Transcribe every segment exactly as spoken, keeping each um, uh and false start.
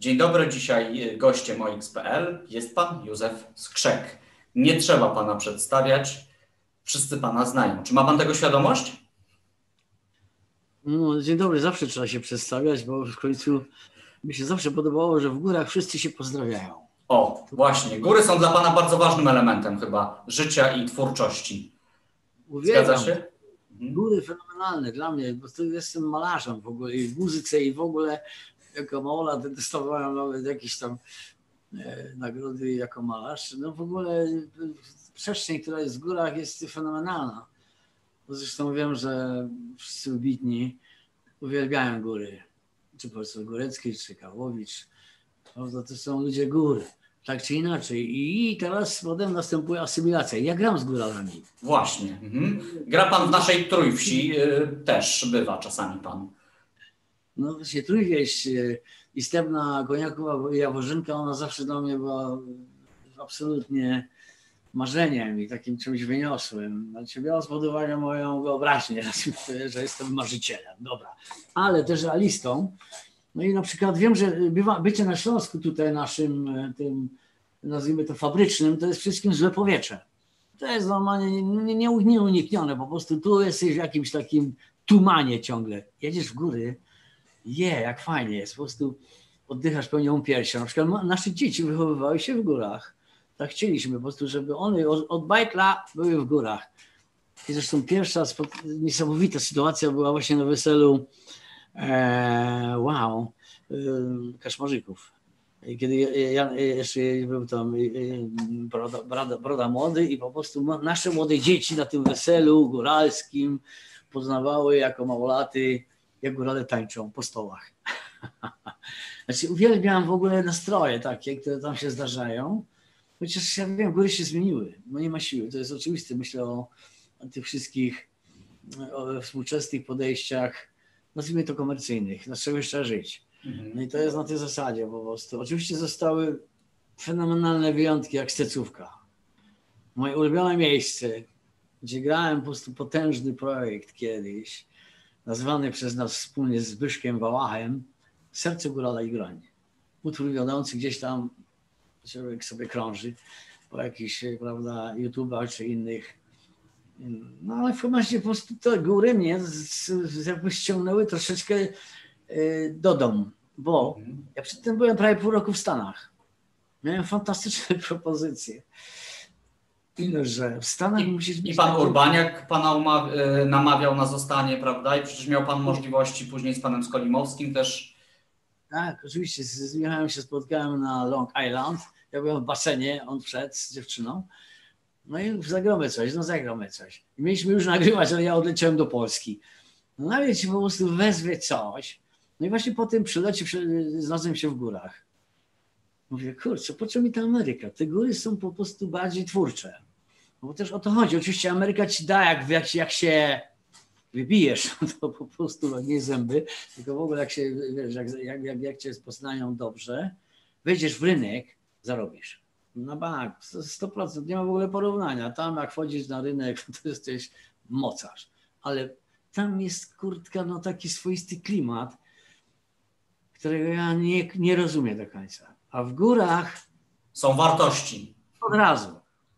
Dzień dobry, dzisiaj gościem O X kropka P L jest pan Józef Skrzek. Nie trzeba pana przedstawiać, wszyscy pana znają. Czy ma pan tego świadomość? No, dzień dobry, zawsze trzeba się przedstawiać, bo w końcu mi się zawsze podobało, że w górach wszyscy się pozdrawiają. O, właśnie. Góry są dla pana bardzo ważnym elementem chyba życia i twórczości. Uwielbiam. Zgadza się? Góry fenomenalne dla mnie, bo to jestem malarzem w ogóle i w muzyce i w ogóle jako malarz dostawałem nawet jakieś tam e, nagrody jako malarz. No w ogóle przestrzeń, która jest w górach, jest fenomenalna. Zresztą wiem, że wszyscy wybitni uwielbiają góry. Czy profesor Górecki, czy Karłowicz. Prawda? To są ludzie gór. Tak czy inaczej. I teraz potem następuje asymilacja. Ja gram z góralami. Właśnie. Mhm. Gra pan w naszej Trójwsi. Yy, też bywa czasami pan. No właśnie Trójwieś i Stebna Koniakowa i Jaworzynka, ona zawsze dla mnie była absolutnie marzeniem i takim czymś wyniosłym. Znaczy, biorąc pod uwagę moją wyobraźnię, że jestem marzycielem, dobra, ale też realistą. No i na przykład wiem, że bywa, bycie na Śląsku tutaj naszym, tym, nazwijmy to fabrycznym, to jest wszystkim złe powietrze. To jest normalnie nieuniknione, po prostu tu jesteś w jakimś takim tumanie ciągle. Jedziesz w góry, je, jak fajnie jest, po prostu oddychasz pełnią piersią. Na przykład nasze dzieci wychowywały się w górach. Tak chcieliśmy po prostu, żeby one od, od bajtla były w górach. I zresztą pierwsza niesamowita sytuacja była właśnie na weselu e, wow, e, Kaszmarzyków. I kiedy ja, ja jeszcze był tam broda, broda, broda młody i po prostu nasze młode dzieci na tym weselu góralskim poznawały jako małolaty, jak górale tańczą po stołach. Znaczy uwielbiam w ogóle nastroje takie, które tam się zdarzają. Chociaż ja wiem, góry się zmieniły, no nie ma siły, to jest oczywiste. Myślę o, o tych wszystkich o współczesnych podejściach, nazwijmy to komercyjnych, na czego trzeba żyć. Mhm. No i to jest na tej zasadzie po prostu. Oczywiście zostały fenomenalne wyjątki, jak Stecówka. Moje ulubione miejsce, gdzie grałem po prostu potężny projekt kiedyś, nazwany przez nas wspólnie z Zbyszkiem Wałachem Serce Górala i Groń. Utwór wiodący gdzieś tam człowiek sobie krąży po jakichś, prawda, YouTubach czy innych. No ale w momencie po prostu te góry mnie z, z, jakby ściągnęły troszeczkę y, do domu, bo ja przedtem byłem prawie pół roku w Stanach. Miałem fantastyczne propozycje. Ile, że w Stanach I, musisz być... I pan Urbaniak pana umawia, namawiał na zostanie, prawda? I przecież miał pan możliwości później z panem Skolimowskim też. Tak, oczywiście. Z Michałem się spotkałem na Long Island. Ja byłem w basenie, on wszedł z dziewczyną. No i zagramy coś, no zagramy coś. I mieliśmy już nagrywać, ale ja odleciałem do Polski. No nawet się po prostu wezwie coś. No i właśnie po tym przylocie znalazłem się w górach. Mówię, kurczę, po co mi ta Ameryka? Te góry są po prostu bardziej twórcze. No bo też o to chodzi. Oczywiście Ameryka ci da, jak, jak, jak się wybijesz, to po prostu nie zęby, tylko w ogóle jak się, wiesz, jak, jak, jak, jak cię poznają dobrze, wejdziesz w rynek, zarobisz. Na bank, sto procent, nie ma w ogóle porównania. Tam jak wchodzisz na rynek, to jesteś mocarz. Ale tam jest, kurtka, no taki swoisty klimat, którego ja nie, nie rozumiem do końca. A w górach są wartości. Od razu.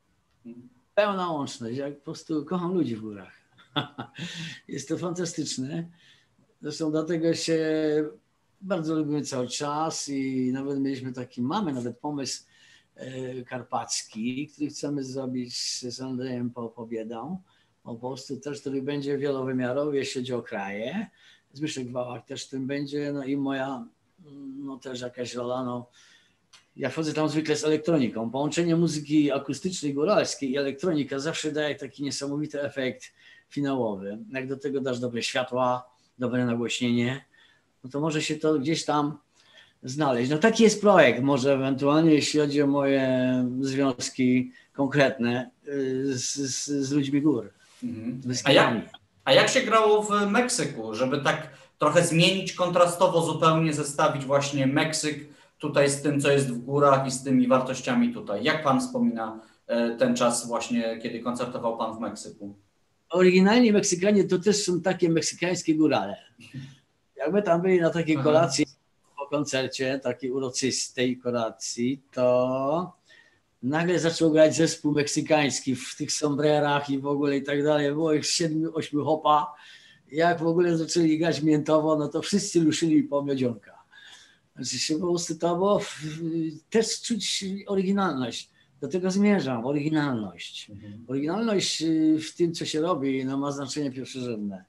Pełna łączność. Ja po prostu kocham ludzi w górach. Jest to fantastyczne. Zresztą dlatego się bardzo lubimy cały czas i nawet mieliśmy taki, mamy nawet pomysł e, karpacki, który chcemy zrobić z Andrzejem po Pobiedą. Po prostu też, który będzie wielowymiarowy, jeśli chodzi o kraje. Zbyszek Wałach też tym będzie, no i moja, no też jakaś rola, no. Ja wchodzę tam zwykle z elektroniką. Połączenie muzyki akustycznej, góralskiej i elektronika zawsze daje taki niesamowity efekt finałowy. Jak do tego dasz dobre światła, dobre nagłośnienie, no to może się to gdzieś tam znaleźć. No taki jest projekt, może ewentualnie jeśli chodzi o moje związki konkretne z, z, z ludźmi gór. Mhm. A, jak, a jak się grało w Meksyku, żeby tak trochę zmienić kontrastowo, zupełnie zestawić właśnie Meksyk tutaj z tym, co jest w górach i z tymi wartościami tutaj. Jak pan wspomina ten czas właśnie, kiedy koncertował pan w Meksyku? Oryginalnie Meksykanie to też są takie meksykańskie górale. Jak my tam byli na takiej kolacji koncercie takiej uroczystej kolacji, to nagle zaczął grać zespół meksykański w tych sombrerach i w ogóle i tak dalej. Było ich siedmiu, ośmiu hopa. Jak w ogóle zaczęli grać miętowo, no to wszyscy ruszyli po miodzionka. Znaczy po prostu to było też czuć oryginalność. Do tego zmierzam, oryginalność. Mhm. Oryginalność w tym, co się robi, no ma znaczenie pierwszorzędne.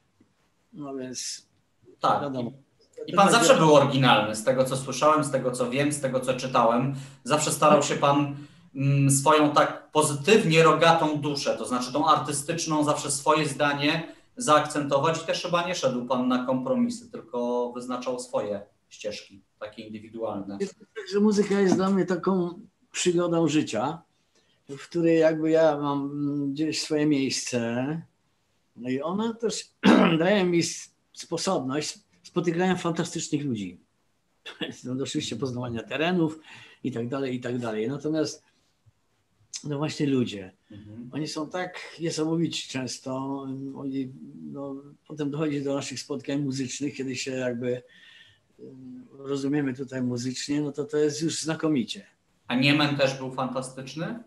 No więc tak. Wiadomo. I pan zawsze był oryginalny, z tego co słyszałem, z tego co wiem, z tego co czytałem. Zawsze starał się pan mm, swoją tak pozytywnie rogatą duszę, to znaczy tą artystyczną, zawsze swoje zdanie zaakcentować i też chyba nie szedł pan na kompromisy, tylko wyznaczał swoje ścieżki, takie indywidualne. Jest tak, że muzyka jest dla mnie taką przygodą życia, w której jakby ja mam gdzieś swoje miejsce. No i ona też daje mi sposobność spotykania fantastycznych ludzi. No, oczywiście poznawania terenów i tak dalej, i tak dalej. Natomiast no właśnie ludzie, mhm. oni są tak niesamowici często. Oni, no, potem dochodzi do naszych spotkań muzycznych, kiedy się jakby rozumiemy tutaj muzycznie, no to to jest już znakomicie. A Niemen też był fantastyczny?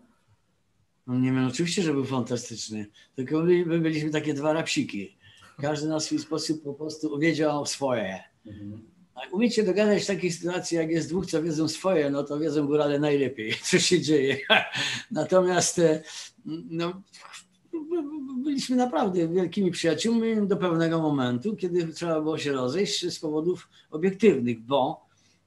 No Niemen oczywiście, że był fantastyczny, tylko my, my byliśmy takie dwa rapsiki. Każdy na swój sposób po prostu wiedział swoje. Mhm. A umiecie dogadać w takiej sytuacji, jak jest dwóch, co wiedzą swoje, no to wiedzą górale najlepiej, co się dzieje. Natomiast no, byliśmy naprawdę wielkimi przyjaciółmi do pewnego momentu, kiedy trzeba było się rozejść z powodów obiektywnych, bo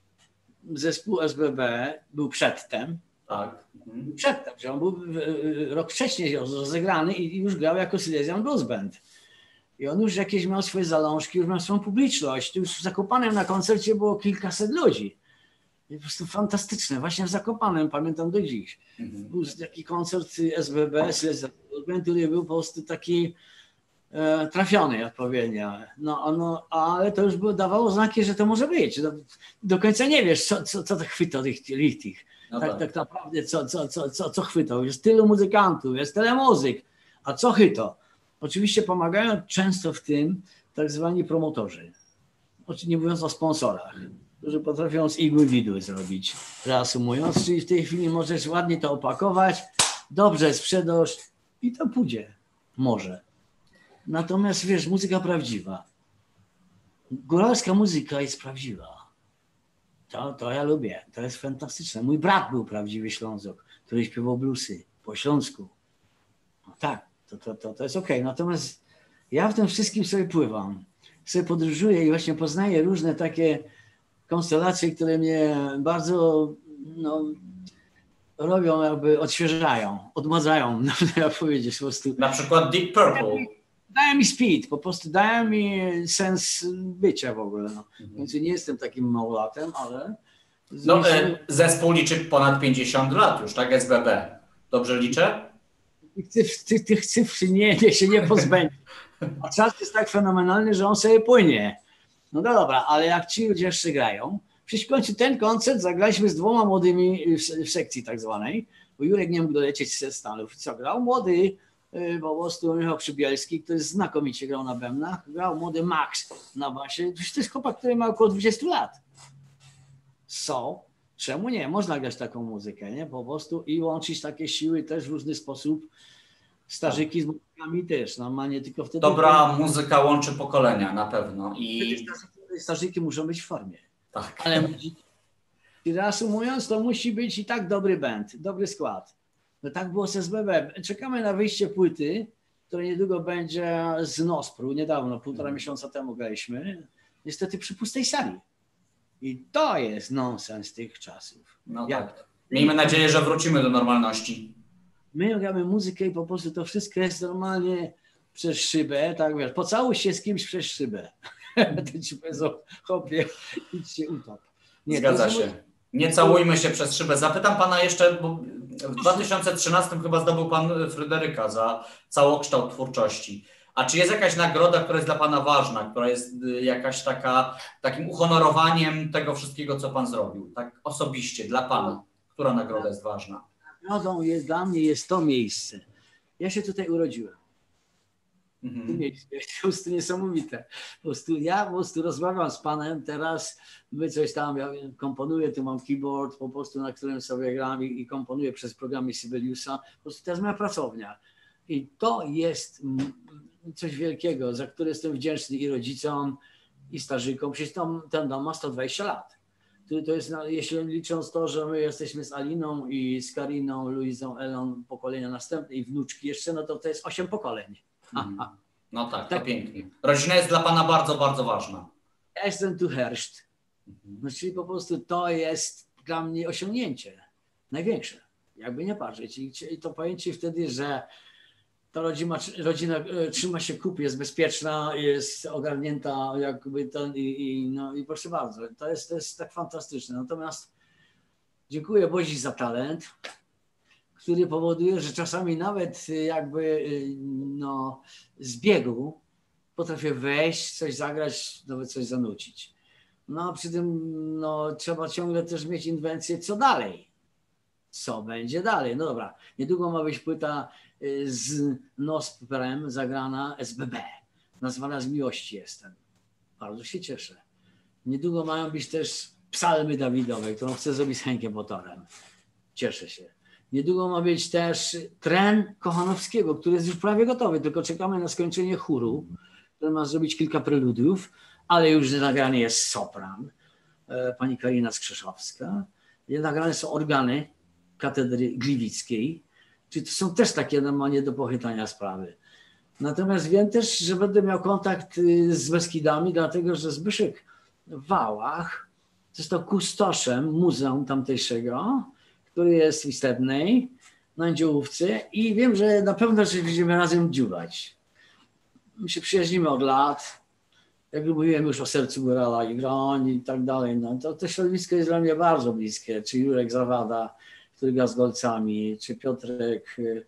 zespół S B B był przedtem. Tak. Mhm. Przedtem, że on był rok wcześniej rozegrany i już grał jako Silesian Blues Band. I on już jakieś miał swoje zalążki, już miał swoją publiczność. Już w Zakopanem na koncercie było kilkaset ludzi. I po prostu fantastyczne. Właśnie w Zakopanem, pamiętam do dziś. Mhm. Był taki koncert S B B, który był po prostu taki e, trafiony odpowiednio. No, no, ale to już było, dawało znaki, że to może być. Do, do końca nie wiesz, co, co, co to chwyta tych lichtich. No tak, tak. tak naprawdę, co, co, co, co, co chwytał. Jest tylu muzykantów, jest tyle muzyk. A co chyto? Oczywiście pomagają często w tym tak zwani promotorzy, nie mówiąc o sponsorach, którzy potrafią z igły widły zrobić, reasumując, czyli w tej chwili możesz ładnie to opakować, dobrze sprzedasz i to pójdzie, może. Natomiast wiesz, muzyka prawdziwa, góralska muzyka jest prawdziwa, to, to ja lubię, to jest fantastyczne. Mój brat był prawdziwy Ślązok, który śpiewał bluesy po śląsku, no tak. To, to, to, to jest okej. Okay. Natomiast ja w tym wszystkim sobie pływam, sobie podróżuję i właśnie poznaję różne takie konstelacje, które mnie bardzo no, robią, jakby odświeżają, odmadzają, jak powiedzieć po prostu. Na przykład Deep Purple. Dają mi speed, po prostu dają mi sens bycia w ogóle. No. Mhm. Więc nie jestem takim małolatem, ale... No, e, zespół liczy ponad pięćdziesiąt lat już, tak? S B B. Dobrze liczę? Tych, tych, tych cyfr nie, nie, się nie pozbędzie. A czas jest tak fenomenalny, że on sobie płynie. No dobra, ale jak ci ludzie jeszcze grają, przecież w końcu ten koncert zagraliśmy z dwoma młodymi w, w sekcji tak zwanej, bo Jurek nie mógł dolecieć ze Stanów. Co grał? Młody, po prostu Michał Przybielski, który znakomicie grał na bębnach, grał młody Max na basie. To jest chłopak, który ma około dwudziestu lat. So, czemu nie? Można grać taką muzykę, nie? Po prostu i łączyć takie siły też w różny sposób. Starzyki z muzykami też. No, ma nie tylko wtedy... Dobra muzyka łączy pokolenia, na pewno. I starzyki muszą być w formie. Tak. Ale i reasumując, to musi być i tak dobry band, dobry skład. No tak było z S B B. Czekamy na wyjście płyty, która niedługo będzie z Nospru. Niedawno, półtora hmm. miesiąca temu graliśmy. Niestety przy pustej sali. I to jest nonsens tych czasów. No tak. Miejmy nadzieję, że wrócimy do normalności. My gramy muzykę i po prostu to wszystko jest normalnie przez szybę, tak wiesz, pocałuj się z kimś przez szybę. To ci powiedzą, chłopie, idź się utop. Nie, zgadza się. Może... Nie całujmy się przez szybę. Zapytam pana jeszcze, bo w dwa tysiące trzynastym chyba zdobył pan Fryderyka za całokształt twórczości. A czy jest jakaś nagroda, która jest dla pana ważna, która jest jakaś taka, takim uhonorowaniem tego wszystkiego, co pan zrobił? Tak osobiście, dla pana. Która nagroda jest ważna? Nagrodą jest, dla mnie jest to miejsce. Ja się tutaj urodziłem. w tym miejscu. Po prostu niesamowite. Po prostu ja po prostu rozmawiam z panem teraz, my coś tam, ja komponuję, tu mam keyboard po prostu, na którym sobie gram i, i komponuję przez programy Sibeliusa. Po prostu to jest moja pracownia. I to jest coś wielkiego, za które jestem wdzięczny i rodzicom, i starzykom. Przecież tam, ten dom ma sto dwadzieścia lat. To jest, jeśli licząc to, że my jesteśmy z Aliną i z Kariną, Luizą, Elą, pokolenia następne i wnuczki jeszcze, no to to jest osiem pokoleń. Mhm. No tak, tak, to pięknie. Rodzina jest dla pana bardzo, bardzo ważna. Ja jestem tu herszt. Mhm. No, czyli po prostu to jest dla mnie osiągnięcie największe. Jakby nie patrzeć. I, i to pojęcie wtedy, że ta rodzina, rodzina trzyma się kupy, jest bezpieczna, jest ogarnięta jakby ten i, i, no, i proszę bardzo, to jest, to jest tak fantastyczne. Natomiast dziękuję Bozi za talent, który powoduje, że czasami nawet jakby no, z biegu potrafię wejść, coś zagrać, nawet coś zanucić. No a przy tym no, trzeba ciągle też mieć inwencję, co dalej. Co będzie dalej? No dobra, niedługo ma być płyta z Nosprem zagrana S B B, nazwana Z miłości jestem. Bardzo się cieszę. Niedługo mają być też psalmy Dawidowe, którą chcę zrobić z Henkiem Motorem. Cieszę się. Niedługo ma być też tren Kochanowskiego, który jest już prawie gotowy, tylko czekamy na skończenie chóru, który ma zrobić kilka preludiów, ale już nagrany jest sopran, pani Karina Skrzeszowska. Nagrane są organy katedry gliwickiej, czyli to są też takie normalnie do pochytania sprawy. Natomiast wiem też, że będę miał kontakt z Beskidami, dlatego że Zbyszek w Wałach został kustoszem muzeum tamtejszego, który jest w Istebnej, na Andziołówce i wiem, że na pewno że będziemy razem dziubać. My się przyjaźnimy od lat. Jak mówiłem już o sercu górala i groń i tak dalej, no to to środowisko jest dla mnie bardzo bliskie. Czy Jurek Zawada, który gra z Golcami, czy Piotrek, yy,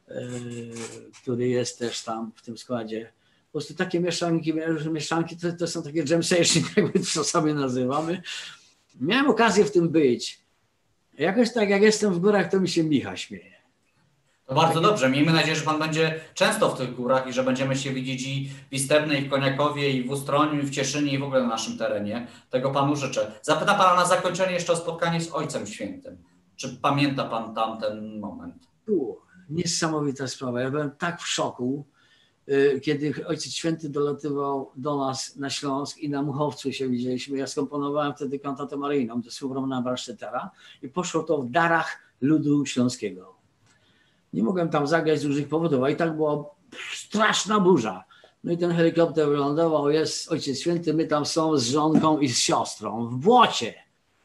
który jest też tam w tym składzie. Po prostu takie mieszanki, mieszanki to, to są takie jam session, jakby to sobie nazywamy. Miałem okazję w tym być. Jakoś tak jak jestem w górach, to mi się Micha śmieje. To bardzo dobrze. Miejmy nadzieję, że pan będzie często w tych górach i że będziemy się widzieć i w Istebnej, i w Koniakowie, i w Ustroniu, i w Cieszynie, i w ogóle na naszym terenie. Tego panu życzę. Zapytam pana na zakończenie jeszcze o spotkanie z Ojcem Świętym. Czy pamięta pan tamten moment? U, niesamowita sprawa. Ja byłem tak w szoku, kiedy Ojciec Święty dolatywał do nas na Śląsk i na Muchowcu się widzieliśmy. Ja skomponowałem wtedy kantatę maryjną do słów Romana Brasztetera i poszło to w darach ludu śląskiego. Nie mogłem tam zagrać z różnych powodów, a i tak była straszna burza. No i ten helikopter wylądował, jest Ojciec Święty, my tam są z żonką i z siostrą w błocie.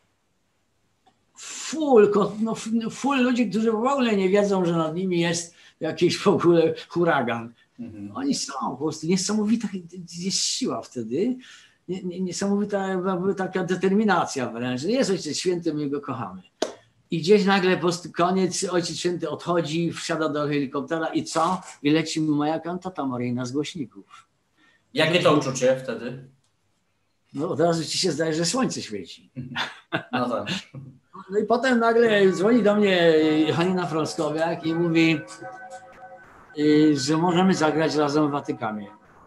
Full, no, full ludzi, którzy w ogóle nie wiedzą, że nad nimi jest jakiś w ogóle huragan. Mhm. Oni są po prostu niesamowita jest siła wtedy, niesamowita taka determinacja wręcz. Jest Ojciec Święty, my go kochamy. I gdzieś nagle po prostu koniec, Ojciec Święty odchodzi, wsiada do helikoptera i co? I leci moja kantata maryjna z głośników. Jakie to uczucie wtedy? No od razu ci się zdaje, że słońce świeci. No tak. No i potem nagle dzwoni do mnie Halina Frąckowiak i mówi, że możemy zagrać razem w Watykanie.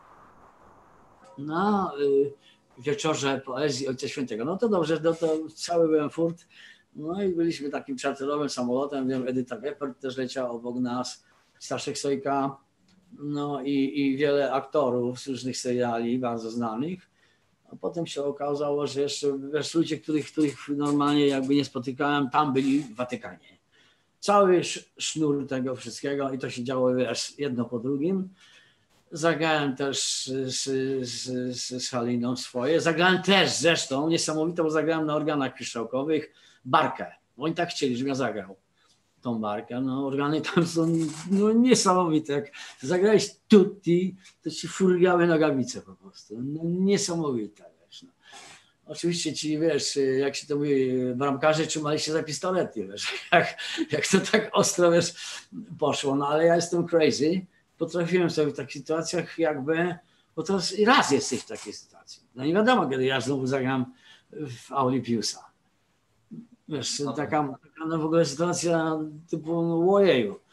Na wieczorze poezji Ojca Świętego. No to dobrze, no to cały byłem furt. No i byliśmy takim czarterowym samolotem, wiem, Edyta Geppert też leciała obok nas, Staszek Sojka, no i, i wiele aktorów z różnych seriali, bardzo znanych. A potem się okazało, że jeszcze wiesz, ludzie, których, których normalnie jakby nie spotykałem, tam byli w Watykanie. Cały sznur tego wszystkiego i to się działo wiesz, jedno po drugim. Zagrałem też z, z, z, z Haliną swoje. Zagrałem też zresztą, niesamowite, bo zagrałem na organach piszczałkowych barkę. Oni tak chcieli, żebym ja zagrał tą barkę. No, organy tam są no, niesamowite. Jak zagrałeś tutti, to ci furgały nogawice po prostu. No, niesamowite. Wiesz, no. Oczywiście ci, wiesz, jak się to mówi, bramkarze trzymali się za pistolety, wiesz, jak, jak to tak ostro, wiesz, poszło. No ale ja jestem crazy. Potrafiłem sobie w takich sytuacjach jakby, bo to raz jesteś w takiej sytuacji. No nie wiadomo, kiedy ja znowu zagram w auli Piusa. Wiesz, taka, taka no w ogóle sytuacja typu no, ojeju.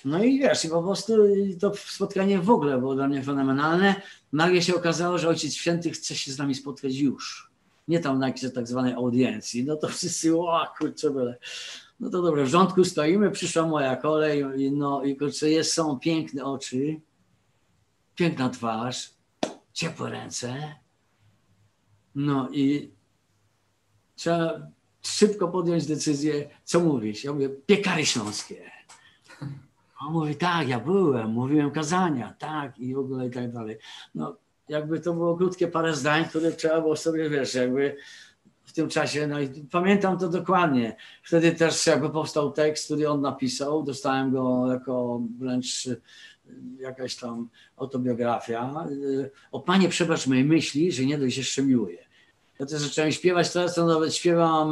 No i wiesz, i po prostu to spotkanie w ogóle było dla mnie fenomenalne. Nagle się okazało, że Ojciec Święty chce się z nami spotkać już. Nie tam na jakiejś tak zwanej audiencji. No to wszyscy, o kurczę, byle. No to dobra, w rządku stoimy, przyszła moja kolej, no i kurczę, jest, są piękne oczy, piękna twarz, ciepłe ręce. No i trzeba szybko podjąć decyzję, co mówić. Ja mówię, piekary śląskie. On mówi, tak, ja byłem, mówiłem kazania, tak i w ogóle i tak dalej. No jakby to było krótkie parę zdań, które trzeba było sobie, wiesz, jakby w tym czasie, no i pamiętam to dokładnie. Wtedy też jakby powstał tekst, który on napisał, dostałem go jako wręcz jakaś tam autobiografia. O Panie, przebacz mojej myśli, że nie dość jeszcze miłuję. Ja też zacząłem śpiewać, teraz to nawet śpiewam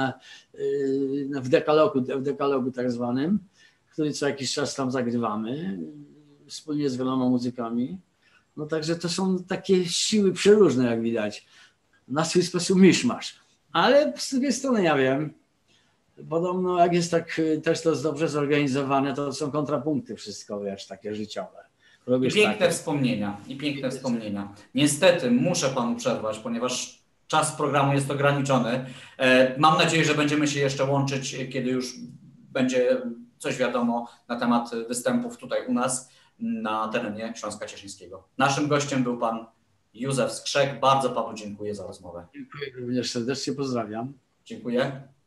w dekalogu, w dekalogu tak zwanym, który co jakiś czas tam zagrywamy, wspólnie z wieloma muzykami. No także to są takie siły przeróżne, jak widać. Na swój sposób miszmasz. Ale z drugiej strony ja wiem, podobno jak jest tak też to jest dobrze zorganizowane, to są kontrapunkty wszystko, wiesz, takie życiowe. Robisz I piękne takie wspomnienia, i piękne wspomnienia. Niestety muszę panu przerwać, ponieważ czas programu jest ograniczony. Mam nadzieję, że będziemy się jeszcze łączyć, kiedy już będzie coś wiadomo na temat występów tutaj u nas na terenie Śląska Cieszyńskiego. Naszym gościem był pan Józef Skrzek. Bardzo panu dziękuję za rozmowę. Dziękuję również serdecznie, pozdrawiam. Dziękuję.